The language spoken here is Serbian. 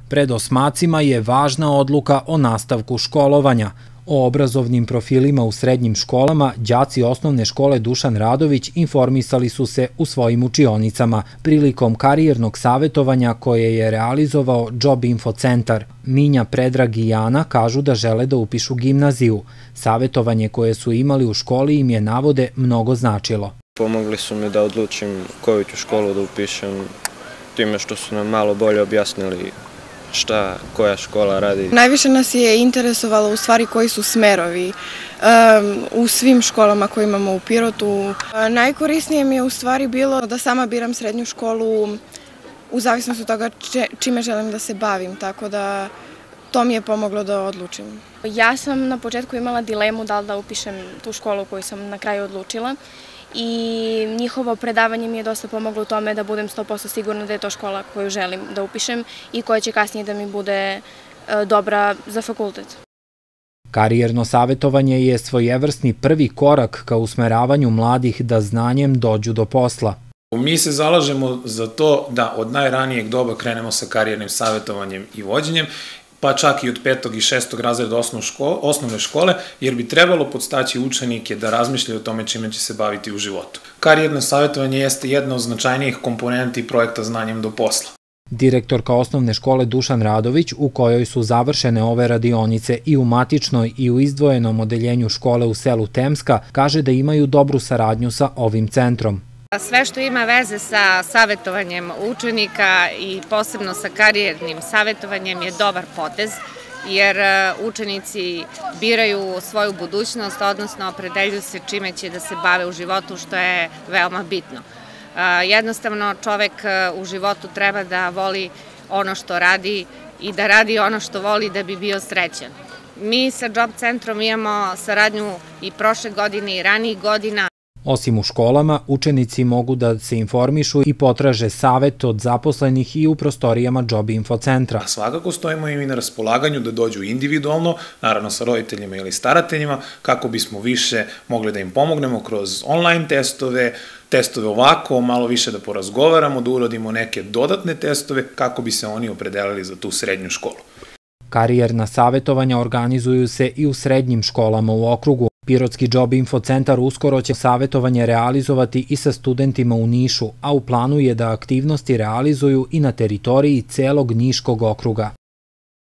Pred osmacima je važna odluka o nastavku školovanja. O obrazovnim profilima u srednjim školama đaci osnovne škole Dušan Radović informisali su se u svojim učionicama prilikom karijernog savetovanja koje je realizovao Job Info centar. Minja, Predrag i Jana kažu da žele da upišu gimnaziju. Savetovanje koje su imali u školi im je, navode, mnogo značilo. Pomogli su mi da odlučim koju ću školu da upišem, time što su nam malo bolje objasnili šta koja škola radi. Najviše nas je interesovalo u stvari koji su smerovi u svim školama koje imamo u Pirotu. Najkorisnije mi je u stvari bilo da sama biram srednju školu u zavisnosti od toga čime želim da se bavim, tako da to mi je pomoglo da odlučim. Ja sam na početku imala dilemu da li da upišem tu školu koju sam na kraju odlučila i njihovo predavanje mi je dosta pomoglo u tome da budem 100% sigurna da je to škola koju želim da upišem i koja će kasnije da mi bude dobra za fakultet. Karijerno savetovanje je svojevrsni prvi korak ka usmeravanju mladih da znanjem dođu do posla. Mi se zalažemo za to da od najranijeg doba krenemo sa karijernim savetovanjem i vođenjem, pa čak i od 5. i 6. razreda osnovne škole, jer bi trebalo podstaći učenike da razmišljaju o tome čime će se baviti u životu. Karijerno savjetovanje jeste jedna od značajnijih komponenti projekta Znanjem do posla. Direktorka osnovne škole Dušan Radović, u kojoj su završene ove radionice i u matičnoj i u izdvojenom odeljenju škole u selu Temska, kaže da imaju dobru saradnju sa ovim centrom. Sve što ima veze sa savetovanjem učenika i posebno sa karijernim savetovanjem je dobar potez, jer učenici biraju svoju budućnost, odnosno opredeljuju se čime će da se bave u životu, što je veoma bitno. Jednostavno, čovek u životu treba da voli ono što radi i da radi ono što voli da bi bio srećan. Mi sa Job centrom imamo saradnju i prošle godine i ranijih godina. Osim u školama, učenici mogu da se informišu i potraže savet od zaposlenih i u prostorijama Job Info centra. Svakako stojimo im i na raspolaganju da dođu individualno, naravno sa roditeljima ili starateljima, kako bismo više mogli da im pomognemo kroz online testove ovako, malo više da porazgovaramo, da uradimo neke dodatne testove kako bi se oni opredelili za tu srednju školu. Karijerna savetovanja organizuju se i u srednjim školama u okrugu. Pirotski Job Info centar uskoro će savetovanje realizovati i sa studentima u Nišu, a u planu je da aktivnosti realizuju i na teritoriji celog Niškog okruga.